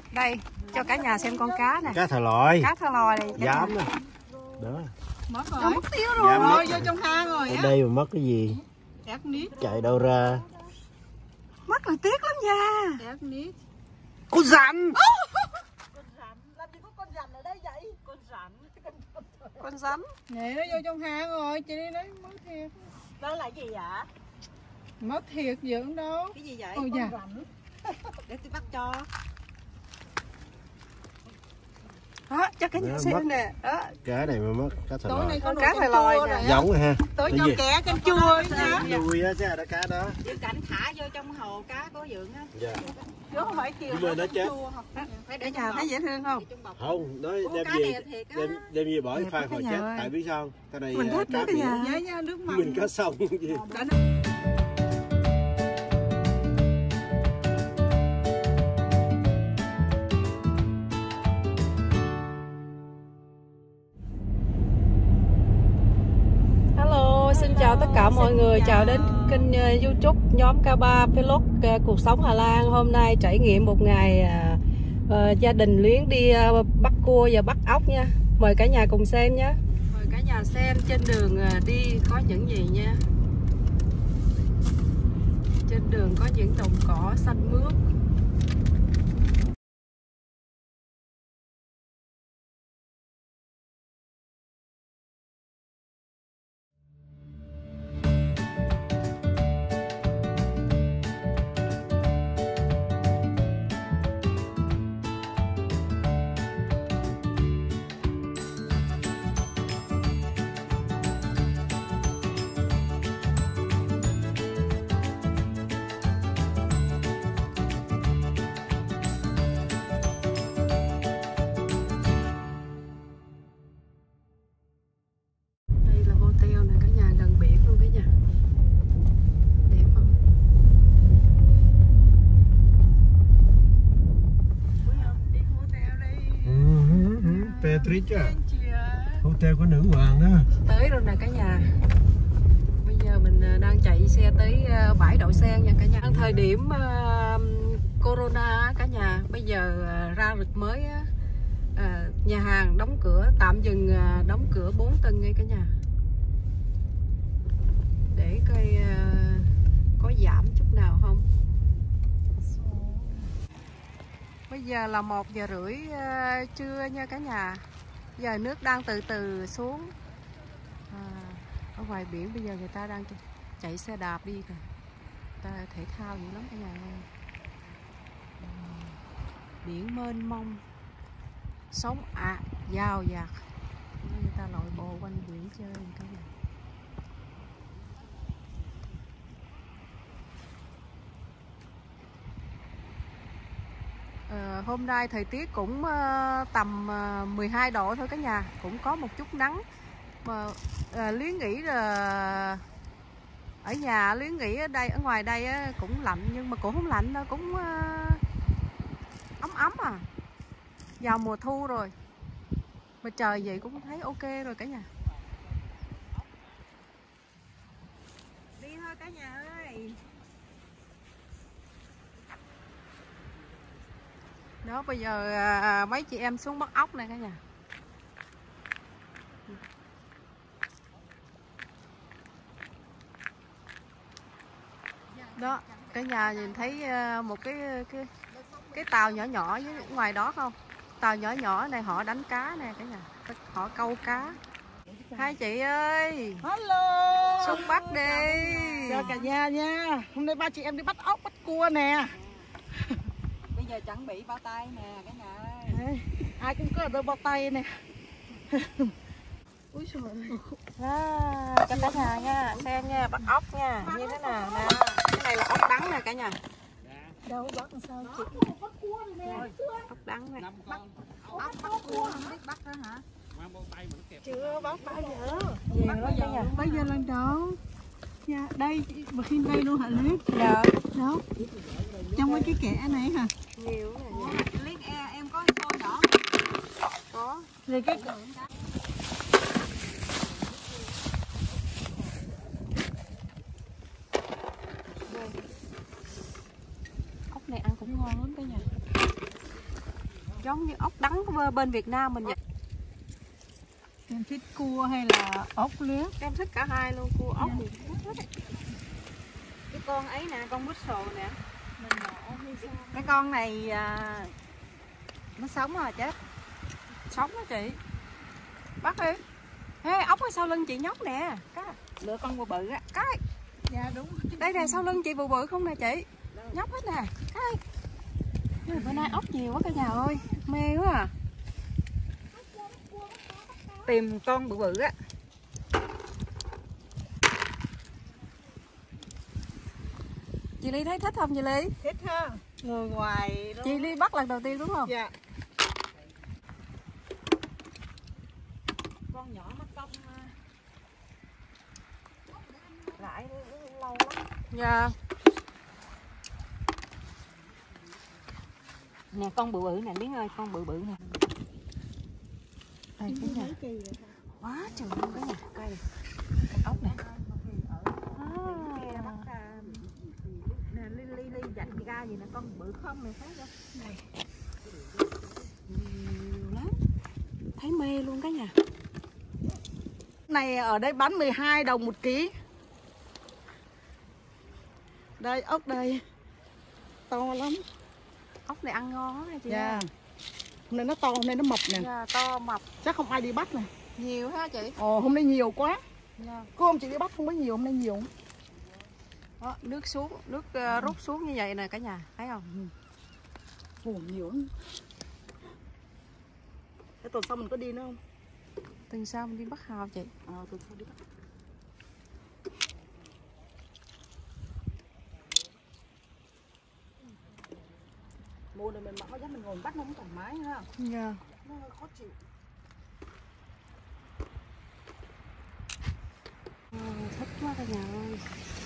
Đây, cho cả nhà xem con cá nè. Cá thò lòi. Cá thò lòi này. Dám nè. Đó. Mất rồi. Mất tiêu rồi. Rồi vô trong hang rồi á. Ở đây mà mất cái gì? Đét nít. Chạy đâu ra? Mất là tiếc lắm nha. Đét nít. Con rắn. Con rắn, làm gì có con rắn ở đây vậy? Con rắn. Con rắn. Nè nó vô trong hang rồi, chị đi lấy mất thiệt. Đó là gì vậy? Mất thiệt dưỡng đâu. Cái gì vậy? Ôi dạ. Để tôi bắt cho. Đó, cho cả nhà xem nè. Đó. Cá này mà mất cá thò lòi. Tối nay Con cá thò lòi nè. Giống rồi ha. Tối cho kẻ canh chua nha. Vui á chứ đó cá đó. Dự cảnh thả vô trong hồ cá có dưỡng á. Dạ. Chứ không phải chiều. Nhưng mà nó chết. Phải để nhà thấy dễ thương không? Không, nói đem về bỏ phai hồi chết. Tại biết sao? Cái này mình thích cá cái nhà. Giá nha, nước mặn. mình cá sông gì. Xin chào tất cả mọi người, chào đến kênh YouTube nhóm K3 Vlog cuộc sống Hà Lan. Hôm nay trải nghiệm một ngày gia đình Luyến đi bắt cua và bắt ốc nha. Mời cả nhà cùng xem nhé. Mời cả nhà xem trên đường đi có những gì nha. Trên đường có những đồng cỏ xanh mướt. Petricia, hotel của nữ hoàng đó. Tới rồi nè cả nhà. Bây giờ mình đang chạy xe tới bãi đậu sen nha cả nhà. Thời điểm Corona cả nhà. Bây giờ ra lịch mới nhà hàng đóng cửa, tạm dừng đóng cửa 4 tuần ngay cả nhà. Để coi có giảm chút nào không. Bây giờ là 1:30 trưa nha cả nhà. Giờ nước đang từ từ xuống. Ở ngoài biển bây giờ người ta đang chạy xe đạp đi kìa. Người ta thể thao dữ lắm cả nhà ơi. Biển mênh mông, sóng dao dạt. Người ta lội bộ quanh biển chơi cả nhà. Hôm nay thời tiết cũng tầm 12 độ thôi cả nhà, cũng có một chút nắng mà Luyến nghĩ là ở nhà, Luyến nghĩ ở đây, ở ngoài đây cũng lạnh nhưng mà cũng không lạnh đâu, cũng ấm ấm à. Vào mùa thu rồi mà trời vậy cũng thấy ok rồi cả nhà. Đi thôi cả nhà ơi. Đó, bây giờ mấy chị em xuống bắt ốc này cả nhà. Đó, cả nhà nhìn thấy một cái tàu nhỏ nhỏ với ngoài đó không? Tàu nhỏ nhỏ này họ đánh cá nè cả nhà. Họ câu cá. Hai chị ơi. Hello. Xuống bắt đi. Chào cả nhà nha. Hôm nay ba chị em đi bắt ốc, bắt cua nè. Bây giờ chuẩn bị bao tay nè cả nhà ơi. Ai cũng có đôi bao tay nè. Úi trời ơi. Cho cả nhà nha, xem nha, bắt ốc nha, như thế nào nè. Cái này là ốc đắng nè cả nhà. Đâu bắt làm sao chị? Ốc đắng này. Bắt cua không biết bắt đó hả? Chưa bắt bao giờ. Nhiều lắm cả nhà. Bây giờ lần đầu. Dạ, đây mà khi đây luôn hả Luyến? Dạ. Đâu? Trong cái kẻ này hả? Nhiều nè. Luyến em có xô nhỏ. Có. Rồi cái ốc này ăn cũng ngon lắm cả nhà. giống như ốc đắng bên Việt Nam mình vậy. Em thích cua hay là ốc lưới? Em thích cả hai luôn, cua ốc thì thích hết. Cái con ấy nè, con bút sồ nè. Cái con này nó sống rồi chết. Sống đó chị. Bắt đi. Ê, ốc ở sau lưng chị nhóc nè. Lựa con bự bự á. Cái. Dạ đúng. Đây nè, sau lưng chị bự bự không nè chị. Nhóc hết nè. Cái. Bữa nay ốc nhiều quá cả nhà ơi. Mê quá à. Tìm con bự bự á. Chị Ly thấy thích không chị Ly? Thích ha. Ngồi ngoài đó. Chị Ly bắt lần đầu tiên đúng không? Dạ. Con nhỏ mắt công lại lâu lắm. Dạ. Nè con bự bự nè Biến ơi, con bự bự nè. Đây cái nhà. Quá trời luôn cái nhà cây. Cái ốc này. Nè ly dạch ra gì nè, con bự không này thấy không? Này. Nhiều lắm. Thấy mê luôn cái nhà. Này ở đây bán 12 đồng 1 ký. Đây ốc đây. To lắm. Ốc này ăn ngon lắm nha chị. Dạ. Hôm nay nó to, hôm nay nó mập nè. Dạ, to mập. Chắc không ai đi bắt nè. Nhiều ha chị. Ồ, hôm nay nhiều quá. Dạ. Cô hôm chị đi bắt không có nhiều, hôm nay nhiều. Đó, nước xuống, nước rút xuống như vậy nè cả nhà, thấy không? Ồ, nhiều lắm. Thế tuần sau mình có đi nữa không? Tuần sau mình đi bắt hào chị. Tuần sau đi bắt. Mua này mình mặc áo giáp mình ngồi bắt nó cũng thoải mái ha. Dạ. Nó hơi khó chịu. Thích quá cả nhà ơi.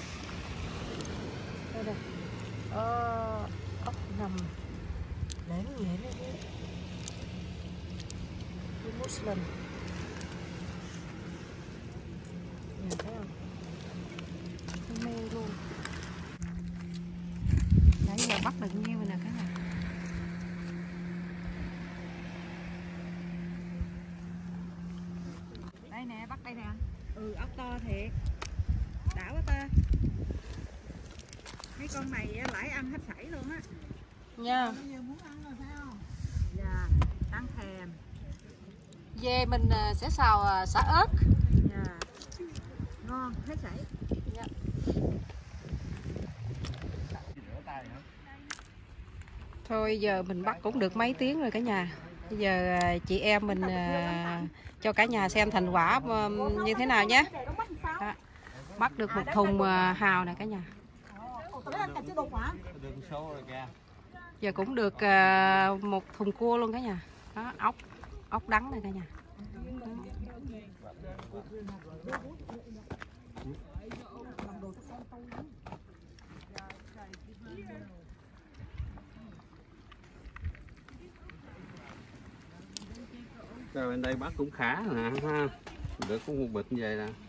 Đây đây. Ốc nằm để nhẹ đấy. Cái muslin. Nhìn thấy không? Thấy mê luôn. Nãy giờ bắt được nhiêu rồi nè cả nhà. Đây nè, bắt đây nè. Ốc to thiệt. Đã quá ta. Mấy con này lãi ăn hết sảy luôn á. Nha. Bây giờ muốn ăn rồi phải không? Dạ, ăn thèm. Về mình sẽ xào xả ớt. Dạ. Ngon, hết sảy. Dạ. Thôi giờ mình bắt cũng được mấy tiếng rồi cả nhà. Bây giờ chị em mình cho cả nhà xem thành quả như thế nào nhé. Đó. Bắt được một thùng hào nè cả nhà. Giờ cũng được một thùng cua luôn cả nhà. Đó, ốc đắng này cả nhà. Rồi bên đây bắt cũng khá nè ha. Được có một bịch như vậy nè.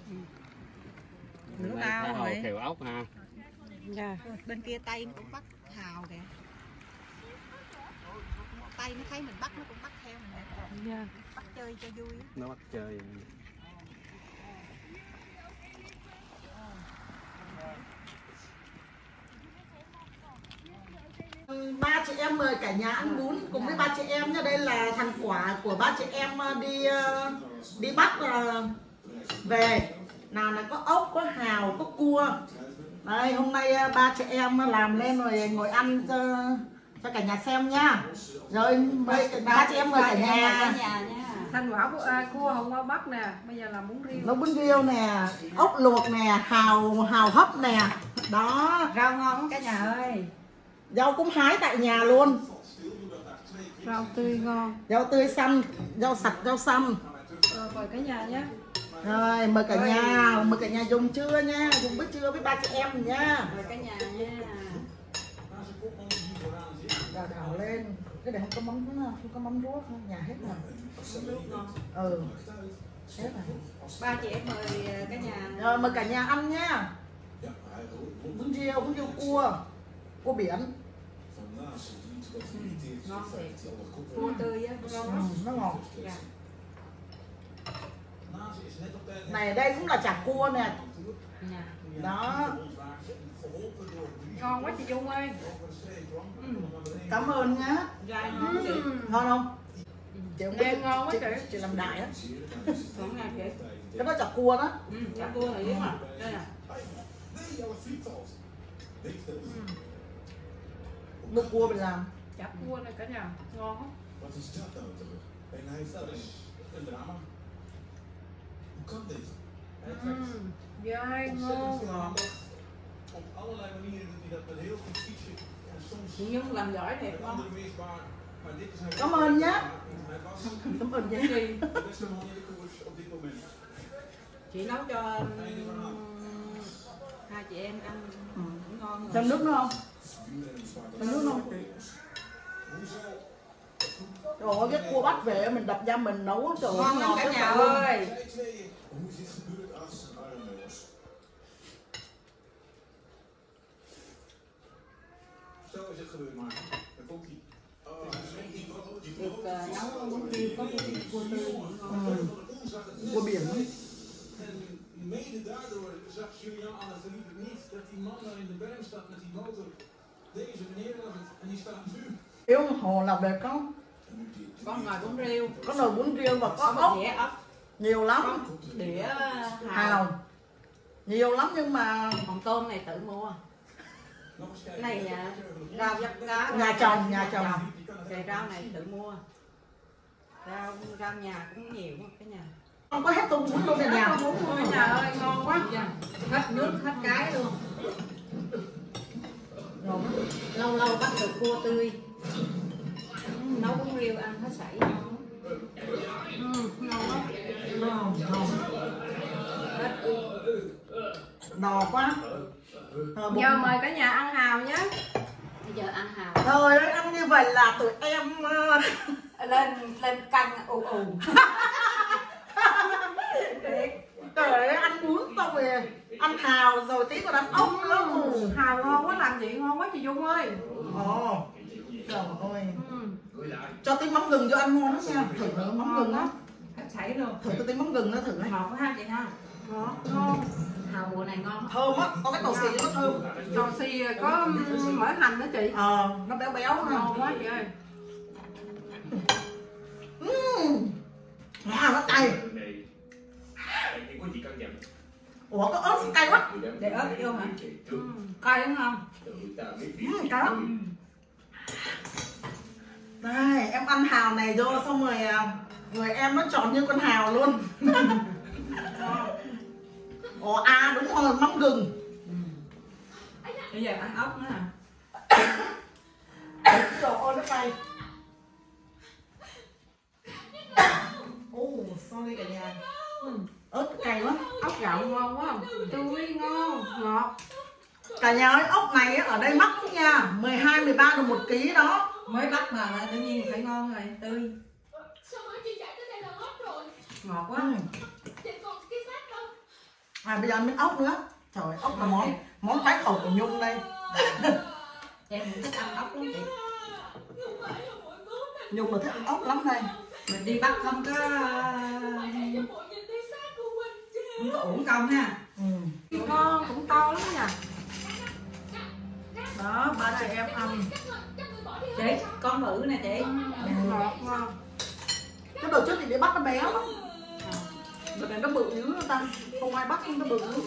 Nửa Bên đây tao tha hồ rồi. khều ốc ha. Dạ. Bên kia tay nó cũng bắt hào kìa. Tay nó thấy mình bắt nó cũng bắt theo mình. Dạ. Bắt chơi cho vui. Nó bắt chơi. Ba chị em mời cả nhà ăn bún cùng với ba chị em nha. Đây là thành quả của ba chị em đi bắt về. Nào là có ốc, có hào, có cua. Đây hôm nay ba chị em làm lên rồi ngồi ăn cho cả nhà xem nha. Rồi mời ba chị em mời cả nhà. Thành quả cua hôm qua bắt nè, bây giờ là bún riêu. Nấu bún riêu nè, ốc luộc nè, hào hấp nè. Đó, Rau ngon cả nhà ơi. rau cũng hái tại nhà luôn. Rau tươi ngon. Rau tươi xanh, rau sạch, rau xăm. Rồi mời cả nhà nhé. Rồi mời cả nhà dùng trưa nha, dùng bữa trưa với ba chị em nha. Mời cả nhà nha. Đào lên. Cái này không có mắm ruốc, nhà hết rồi. Hết rồi. Ba chị em mời cả nhà. Rồi mời cả nhà ăn nha. Bún riêu cua biển. Ngon thiệt. Cua tươi á, ngon lắm. Nó ngon. Dạ. Này đây cũng là chả cua nè. Dạ. Đó. Ngon quá chị Dung ơi. Cảm ơn nhá. Gai ngon chị. Ngon không? Chị không biết. Em ngon quá chị. Chị làm đại á. Ngon nha chị. Cái đó chả cua đó. Chả cua là yếm à. Đây nè. Nước cua mình làm. Chả cua này cả nhà. Ngon lắm. Wat is dat nou toch? En hij dat is een drama. Hoe kan dit? Hij trekt Dai ngon ngọt. op allerlei manieren doet hij dat met heel goed fietsen. En soms Chị Nhung làm giỏi thiệt met ngon. andere weersbaar. Maar dit is hij. Cảm ơn nhá. Hij was Cảm ơn Cái nhá. gì? de beste man in de koers op dit moment. Chị nấu cho hai chị em ăn cũng ngon rồi. Thêm nước nữa không? Wielrennen bestaat Thêm nước nữa không? Trời ơi, cái cua bắt về mình đập ra mình nấu trời ơi, Ngon lắm ngọt cả cái nhà phần luôn. ơi. Zij tweeën. Hoe is dit gebeurd als armloos? Zo is het gebeurd, maar daar komt hij. Được nấu món riêu có cua tươi ngon. Cua biển đó. En mede daardoor zag Julian Alaphilippe niet dat die man daar in de berm staat met die motor. Deze meneer was het en die staat nu. Yêu hồ là về có Con ngồi bún riêu. có nồi bún riêu và có Có một ốc đĩa ốc. nhiều lắm. Có đĩa hào. Hào nhiều lắm nhưng mà Còn tôm này tự mua. Nog eens kijken. Này rau dắp cá. nhà chồng Cái rau này tự mua. Rau nhà cũng nhiều quá cả nhà. không có hết tô bún luôn nè nhà. Ôi trời ơi ngon quá. Hết nước hết cái luôn. Ngon lắm. Lâu lâu bắt được cua tươi. Nấu bún riêu ăn hết sảy. Ngon lắm. Ngon ngon Hết. đò quá. Bụng. Giờ mời cả nhà ăn hào nhé. Bây giờ ăn hào. Trời ơi ăn như vậy là tụi em Lên canh ù ù. trời ơi ăn bún xong rồi ăn hào rồi tí còn ăn ốc nữa. Hào ngon quá, làm gì ngon quá chị Dung ơi. Ồ trời ơi cho tí mắm gừng cho ăn ngon lắm nha. Thử mắm gừng á. Hết sảy luôn. Thử tí mắm gừng nó thử đấy. Ngọt quá ha chị ha. Ngọt ngon. Hào mùa này ngon. Thơm á, có cái tổ xì nó thơm. Đồ xì có mỡ hành đó chị. Nó béo béo ha. Ngon quá chị ơi. Nó cay. Em có gì căng dặn. Ủa có ớt cay quá. Để ớt vô hả? Cay đúng không? Cay lắm. Đây em ăn hào này vô xong rồi người em nó tròn như con hào luôn. Ồ đúng rồi mắm gừng. Bây giờ ăn ốc nữa hả? Trời ơi nó cay. Sorry cả nhà. Ớt cay lắm. Ốc gạo ngon quá không? Tươi ngon, ngọt. Cả nhà ơi ốc này ở đây mắc lắm nha. 12-13 đồng 1 kg đó. Mới bắt mà tự nhiên phải ngon rồi, tươi. Sao mới chị chạy tới đây là hết rồi? Ngọt quá. Chị còn cái xác không? Bây giờ miếng ốc nữa. Trời ơi, ốc là món khoái khẩu của Nhung đây. Em cũng thích ăn ốc lắm chị. Không phải là mỗi món này. Nhung là thích ăn ốc lắm đây. Mình đi bắt không có Để cho mọi nhìn thấy xác của mình chứ. không có uổng công ha. Ngon cũng to lắm nha. Đó, ba chị em ăn. Chị, con bự nè chị. Ngọt ngon. Cái đồ trước thì để bắt nó bé lắm. Đợt này nó bự dữ nó ta. Không ai bắt nó bự dữ.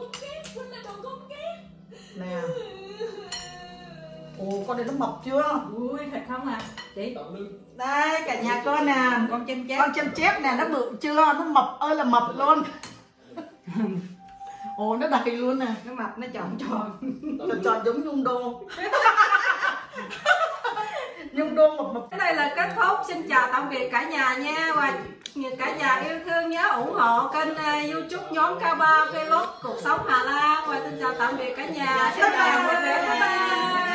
Nè. Ồ, con này nó mập chưa? Ui, thật không à? Chị. Đây, cả nhà coi nè. Con chim chép. Con chim chép nè, nó bự chưa? Nó mập ơi là mập luôn. Ồ, nó đầy luôn nè. Cái mặt nó tròn tròn. Tròn tròn giống Nhung Đô. Nhung Đô mập mập. Đây là kết thúc. Xin chào tạm biệt cả nhà nha. Và cả nhà yêu thương nhớ ủng hộ kênh YouTube nhóm K3 Vlog Cuộc Sống Hà Lan. Và xin chào tạm biệt cả nhà. Xin chào mọi người. Bye bye.